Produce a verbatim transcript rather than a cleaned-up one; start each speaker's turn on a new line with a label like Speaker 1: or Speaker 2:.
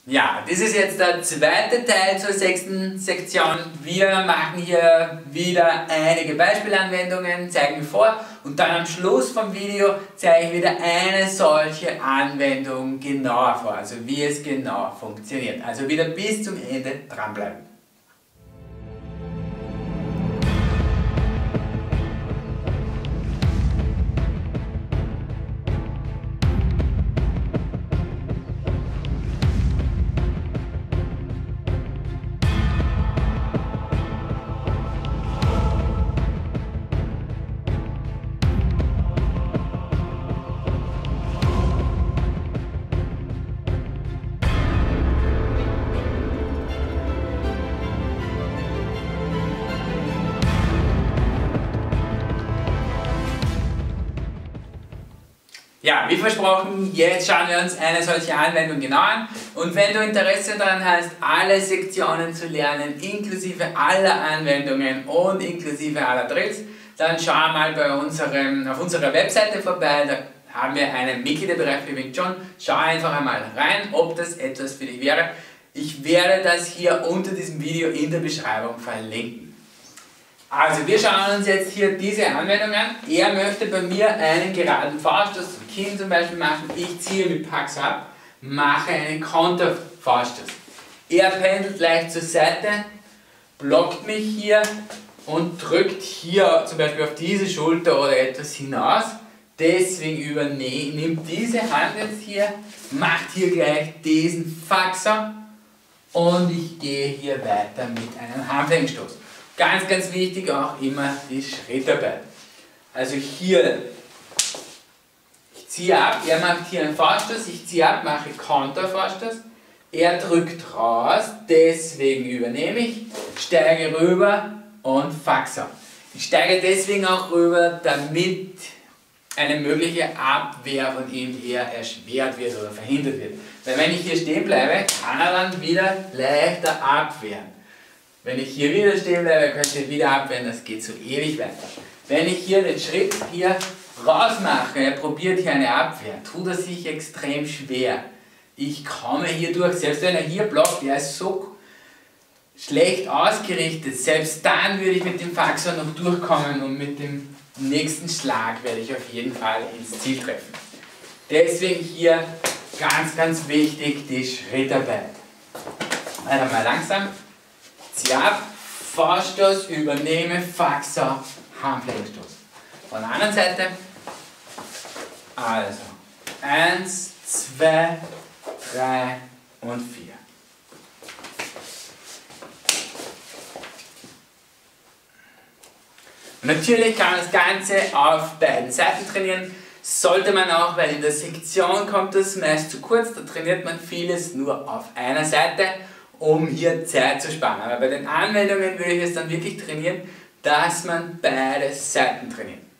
Speaker 1: Ja, das ist jetzt der zweite Teil zur sechsten Sektion. Wir machen hier wieder einige Beispielanwendungen, zeigen wir vor und dann am Schluss vom Video zeige ich wieder eine solche Anwendung genauer vor, also wie es genau funktioniert. Also wieder bis zum Ende dranbleiben. Ja, wie versprochen, jetzt schauen wir uns eine solche Anwendung genau an. Und wenn du Interesse daran hast, alle Sektionen zu lernen, inklusive aller Anwendungen und inklusive aller Drills, dann schau mal bei unserem, auf unserer Webseite vorbei, da haben wir einen Mitgliederbereich für Wing Chun. Schau einfach einmal rein, ob das etwas für dich wäre. Ich werde das hier unter diesem Video in der Beschreibung verlinken. Also wir schauen uns jetzt hier diese Anwendung an. Er möchte bei mir einen geraden Fauststoß zum Kinn zum Beispiel machen. Ich ziehe mit Pax ab, mache einen Konterfauststoß. Er pendelt leicht zur Seite, blockt mich hier und drückt hier zum Beispiel auf diese Schulter oder etwas hinaus. Deswegen übernimmt diese Hand jetzt hier, macht hier gleich diesen Faxer und ich gehe hier weiter mit einem Handflächenstoß. Ganz, ganz wichtig auch immer die Schrittarbeit. Also hier, ich ziehe ab, er macht hier einen Fauststoß, ich ziehe ab, mache Konterfauststoß, er drückt raus, deswegen übernehme ich, steige rüber und Faxer. Ich steige deswegen auch rüber, damit eine mögliche Abwehr von ihm eher erschwert wird oder verhindert wird. Weil wenn ich hier stehen bleibe, kann er dann wieder leichter abwehren. Wenn ich hier wieder stehen bleibe, könnt ihr wieder abwehren, das geht so ewig weiter. Wenn ich hier den Schritt hier raus mache, er probiert hier eine Abwehr, tut er sich extrem schwer. Ich komme hier durch, selbst wenn er hier blockt, er ist so schlecht ausgerichtet, selbst dann würde ich mit dem Faxer noch durchkommen und mit dem nächsten Schlag werde ich auf jeden Fall ins Ziel treffen. Deswegen hier ganz, ganz wichtig die Schrittarbeit. Weiter mal langsam. Zieh ab, Fauststoß, übernehme, Faxer, Handflächenstoß. Von der anderen Seite, also, eins, zwei, drei und vier. Natürlich kann man das Ganze auf beiden Seiten trainieren, sollte man auch, weil in der Sektion kommt das meist zu kurz, da trainiert man vieles nur auf einer Seite, um hier Zeit zu sparen. Aber bei den Anwendungen würde ich es dann wirklich trainieren, dass man beide Seiten trainiert.